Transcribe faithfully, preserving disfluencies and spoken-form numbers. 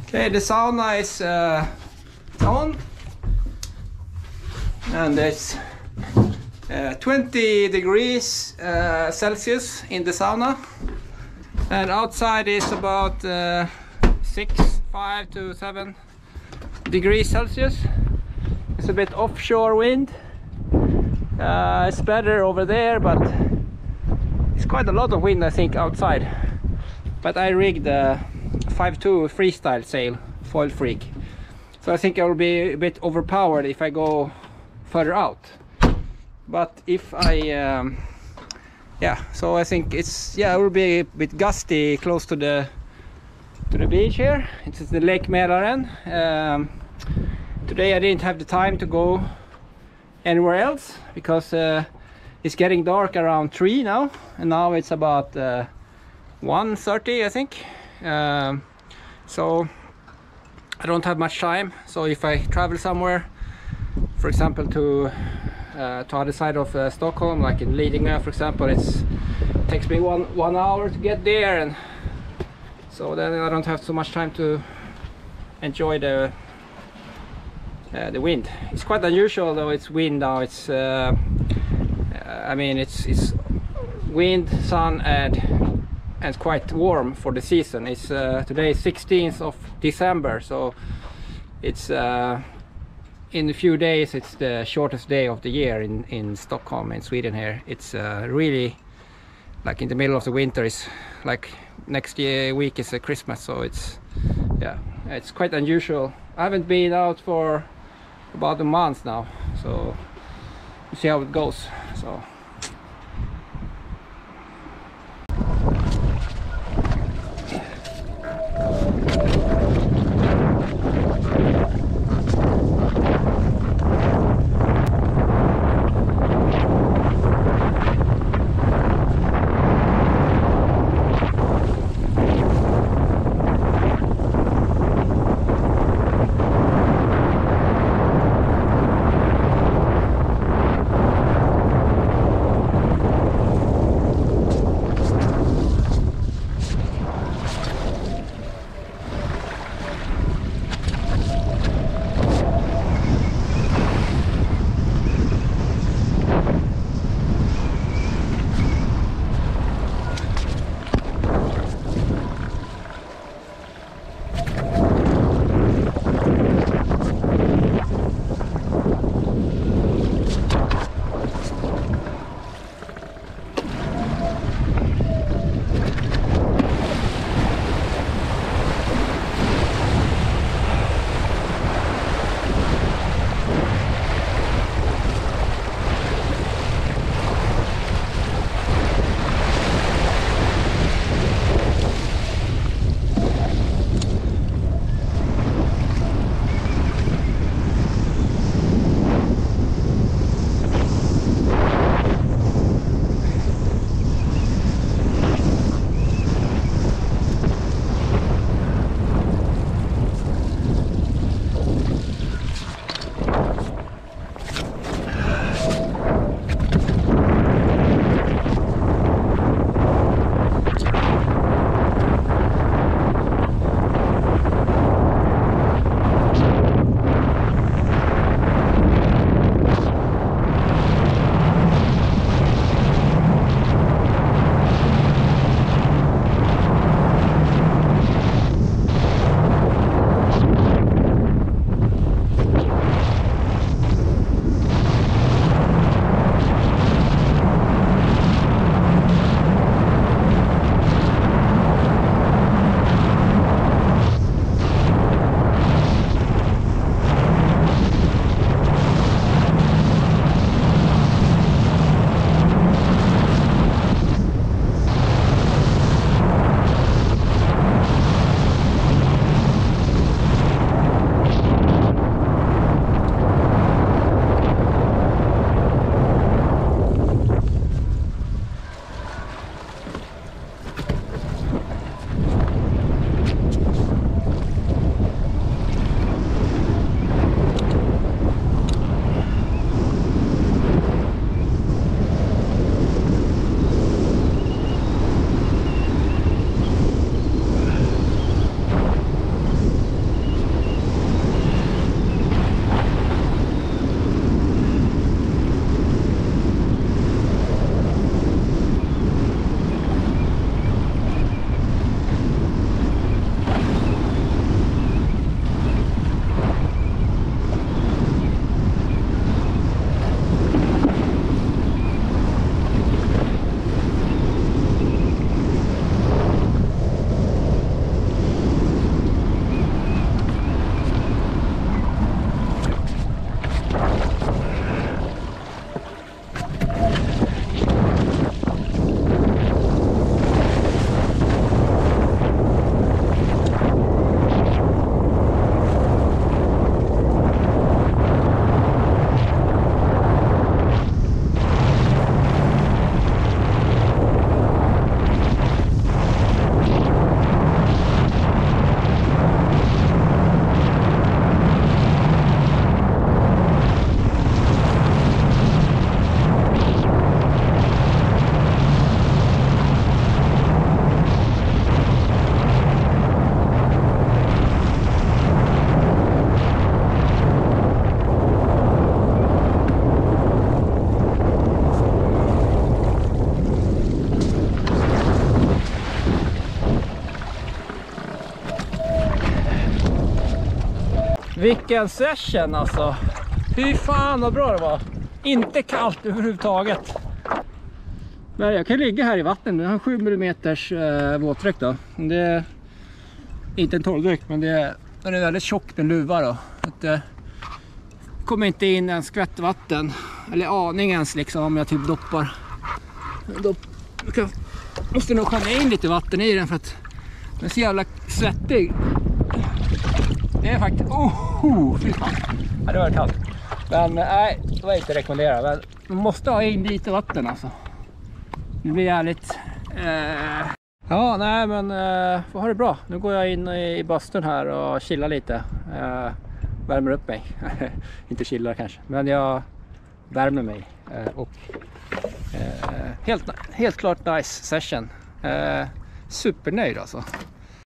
Okay, the sauna is uh, on, and it's uh, twenty degrees uh, Celsius in the sauna, and outside is about uh, six, five to seven degrees Celsius. It's a bit offshore wind. Uh, it's better over there, but it's quite a lot of wind, I think, outside. But I rigged a five two freestyle sail, foil freak, so I think I will be a bit overpowered if I go further out. But if I um, yeah, so I think it's yeah it will be a bit gusty close to the to the beach here. It's the Lake Mälaren. Um, today I didn't have the time to go anywhere else because uh, it's getting dark around three now, and now it's about uh, one thirty, I think. Um, so I don't have much time. So if I travel somewhere, for example to uh, to other side of uh, Stockholm, like in Lidingö for example, it's, it takes me one one hour to get there, and so then I don't have so much time to enjoy the uh, the wind. It's quite unusual though. It's wind now. It's uh, I mean it's it's wind, sun, and and it's quite warm for the season. It's uh, today is sixteenth of December, so it's uh, in a few days it's the shortest day of the year in in Stockholm, in Sweden. Here it's uh, really like in the middle of the winter. Is like next year week is a Christmas, so it's yeah it's quite unusual. I haven't been out for about a month now, so we'll see how it goes. So Vilken session alltså. Fy fan vad bra det var. Inte kallt överhuvudtaget. Men jag kan ligga här i vatten. Jag har sju millimeter eh, våtdräkt då. Det är inte en torrdräkt, men det är, den är väldigt tjock, en luva då. Att det kommer inte in en skvätt vatten. Eller aningens liksom om jag typ doppar. Då kan, måste nog skämma in lite vatten i den för att den är så jävla svettig. Det är faktiskt... Oh, oh, fy fan. Ja, det var kallt. Men nej, det var inte rekommenderat. Men man måste ha in lite vatten alltså. Det blir jävligt... Eh... Ja, nej men eh, får ha det bra. Nu går jag in i, i bastun här och chillar lite. Eh, värmer upp mig. Inte chillar kanske. Men jag värmer mig. Eh, och eh, helt, helt klart nice session. Eh, supernöjd alltså.